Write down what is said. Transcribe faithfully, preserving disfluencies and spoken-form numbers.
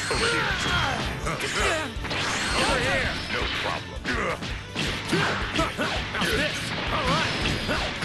Over here. Over here. No problem. How's this? All right.